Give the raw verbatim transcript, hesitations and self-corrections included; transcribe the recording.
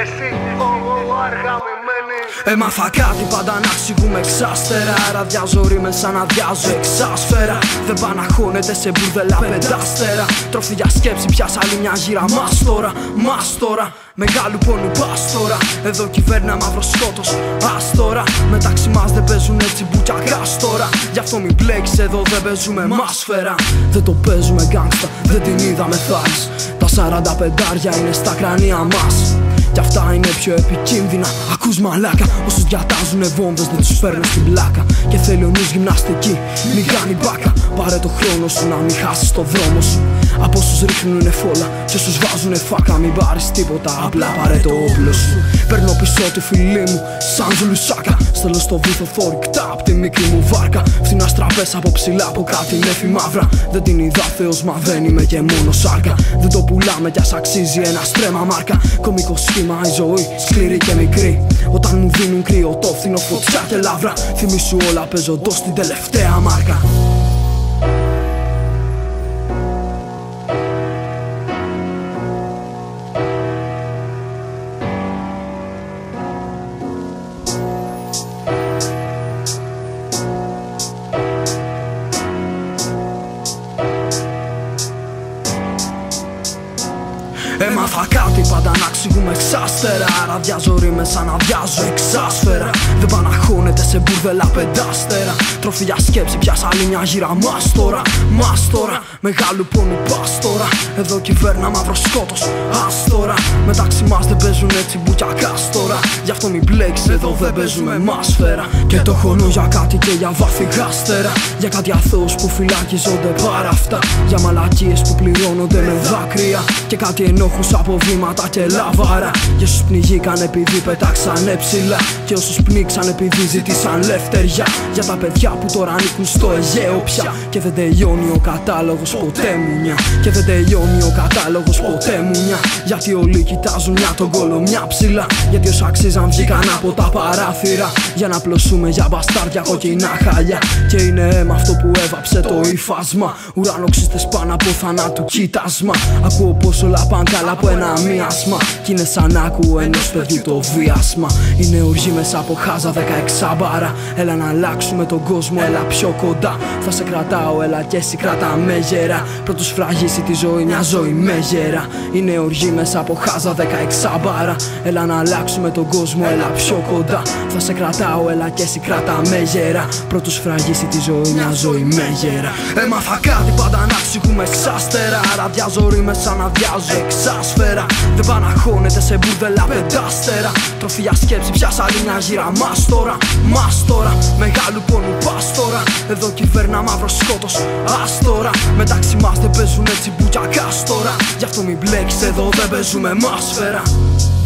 εσύ, ο αργά με μένει. Έμαθα κάτι πάντα να εξηγούμε εξάστερα. Ραδιάζω ρήμες σαν να διάζω εξάσφαιρα. Δεν πά να χώνεται σε μπουρδελά πεντάστερα. Τροφή για σκέψη πιάσα άλλη μια γύρα μας τώρα. Μας τώρα, μεγάλου πόνου πας τώρα. Εδώ κυβέρνα μαύρο σκότος, ας τώρα. Μεταξύ μας δεν παίζουν έτσι μπουκιά κάστορα. Γι' αυτό μην μπλέξεις εδώ δεν παίζουμε μάσφαιρα. Δεν το παίζουμε γκάγκστα, δεν την είδαμε θάρις. Τα σαράντα πεντάρια είναι στα κρανία μας. Κι αυτά είναι πιο επικίνδυνα. Ακούς μαλάκα, όσους διατάζουνε βόμβες δεν τους παίρνουν στην πλάκα. Και θέλει ο νους γυμναστική, μη κάνει μπάκα. Πάρε το χρόνο σου να μην χάσεις το δρόμο σου. Από όσους ρίχνουνε φόλα κι όσους βάζουνε φάκα. Μην πάρεις τίποτα, απλά πάρε το όπλο σου. Παίρνω πίσω τη φίλη μου σαν ζουλουσάκα. Στέλνω στο βήθο θόρυκτα απ' τη μικρή μου βάρκα. Φθηνά στραπές από ψηλά από κάτι νέφη μαύρα. Δεν την είδα Θεός μα δεν είμαι και μόνο σάρκα. Δεν το πουλάμε κι ας αξίζει ένα στρέμμα μάρκα. Κομικό σχήμα η ζωή, σκληρή και μικρή. Όταν μου δίνουν κρύο το φθηνό φωτιά και λαύρα. Θυμήσου όλα παίζοντος στην τελευταία μάρκα. Έμαθα κάτι πάντα να εξηγούμε εξάστερα. Ραδιάζω ρήμες σαν να διάζω εξάσφαιρα. Δεν πά να χώνεται σε μπουρδελά πεντάστερα. Τροφή για σκέψη πιάσα άλλη μια γύρα μας τώρα. Μας τώρα, μεγάλου πόνου πας τώρα. Εδώ κυβέρνα μαύρο σκότος, ας τώρα. Μεταξύ μας δεν παίζουν έτσι μπουκιά κάστορα. Γι' αυτό μην μπλέξεις εδώ δεν παίζουμε μάσφαιρα. Και το χωνώ για κάτι και για βάθη γάστερα. Για κάτι αθώους που φυλακίζονται πάρα αυτά. Για μαλακίες που πληρώνονται με δάκρυα. Και κάτι ενόχους από βήματα και λαβάρα. Για όσους πνιγήκαν επειδή πετάξανε ψηλά. Και όσους πνίξαν επειδή ζήτησαν λευτεριά. Για τα παιδιά που τώρα ανήκουν στο Αιγαίο πια. Και δεν τελειώνει ο κατάλογος ποτέ μου νιά. Και δεν τελειώνει ο κατάλογος ποτέ μου νιά. Γιατί όλοι κοιτάζουν μια τον κόλο μια ψηλά. Γιατί όσοι αξίζαν βγήκαν από τα παράθυρα. Για να πλωσούμε για μπαστάρδια κοκκινά χαλιά. Και είναι αίμα αυτό που έβαψε το υφάσμα. Ουρανοξύστες πάνω από θανάτου κοίτασμα. Ακούω πως όλα παν καλά από ένα μίασμα. Κι είναι σαν να ακούω ενός παιδιού το βίασμα. Είναι οργή μέσα από χάζα δεκαεξά μπάρα. Έλα να αλλάξουμε τον κόσμο, έλα πιο κοντά. Θα σε κρατάω, έλα κι εσύ κρατά με γέρα. Πρώτος φραγίσει τη ζωή, μια ζωή με γέρα. Είναι οργή μέσα από χάζα δεκαεξά μπάρα. Έλα να αλλάξουμε τον κόσμο, έλα πιο κοντά. Θα σε κρατάω, έλα κι εσύ κρατά με γέρα. Πρώτος φραγίσει τη ζωή, μια ζωή με γέρα. Έμαθα κάτι πάντα να εξηγούμε εξάστερα. Ραδιάζω ρήμες σαν να διάζω εξάσφαιρα. Δεν πά να χώνεται σε μπουρδελά πεντάστερα. Τροφή για σκέψη πιάσα άλλη μια γύρα μας τώρα. Μας τώρα, μεγάλου πόνου πας τώρα. Εδώ κυβέρνα μαύρο σκότος, ας τώρα. Μεταξύ μας δεν παίζουν έτσι μπουκιά κάστορα. Γι' αυτό μην μπλέξεις εδώ δεν παίζουμε μάσφαιρα.